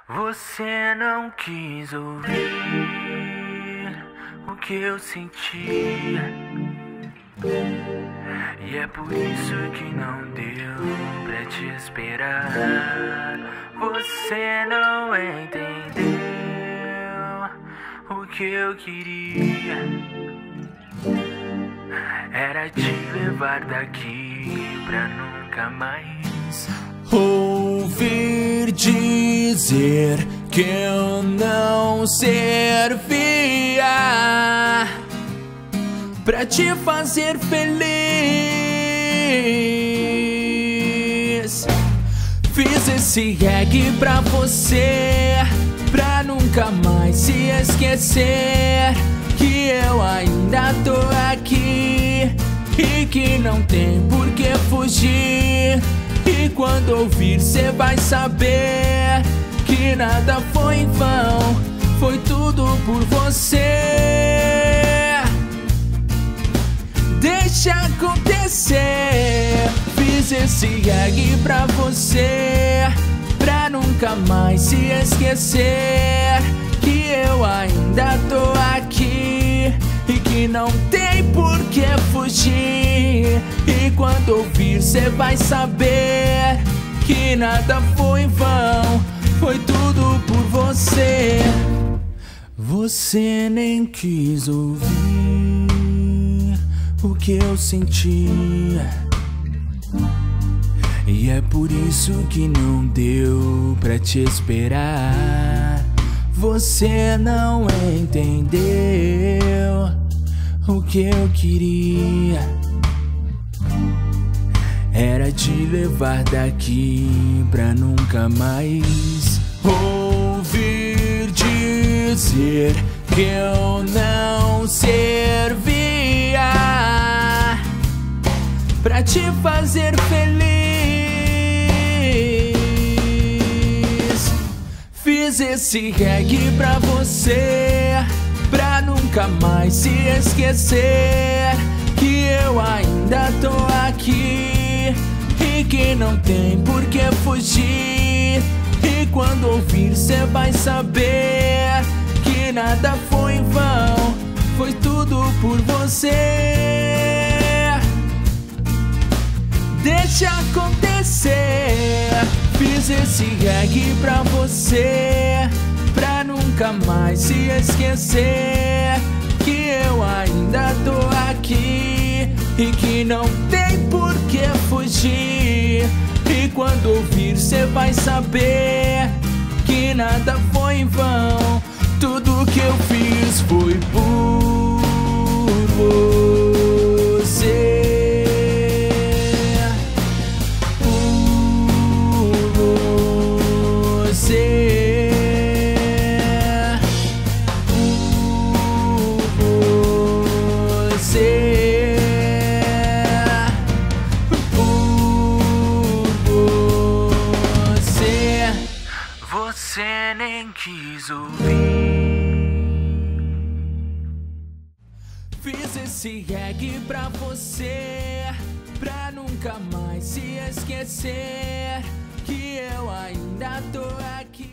Você não quis ouvir o que eu sentia, e é por isso que não deu pra te esperar. Você não entendeu o que eu queria, era te levar daqui pra nunca mais ouvir dizer que eu não servia pra te fazer feliz. Fiz esse reggae pra você, pra nunca mais se esquecer que eu ainda tô aqui e que não tem por que fugir. E quando ouvir cê vai saber que nada foi em vão, foi tudo por você. Deixa acontecer. Fiz esse reggae pra você, pra nunca mais se esquecer que eu ainda tô aqui e que não tem por que fugir. E quando ouvir cê vai saber que nada foi em vão, foi tudo por você. Você nem quis ouvir o que eu sentia, e é por isso que não deu pra te esperar. Você não entendeu o que eu queria, era te levar daqui pra nunca mais ouvir dizer que eu não servia pra te fazer feliz. Fiz esse reggae pra você, pra nunca mais se esquecer que eu ainda tô aqui e que não tem por que fugir. E quando ouvir cê vai saber que nada foi em vão, foi tudo por você. Deixa acontecer. Fiz esse reggae pra você, pra nunca mais se esquecer que eu ainda tô aqui e que não tem por que fugir. E quando ouvir cê vai saber que nada foi em vão, tudo que eu fiz foi por você. Você nem quis ouvir. Fiz esse reggae pra você, pra nunca mais se esquecer que eu ainda tô aqui.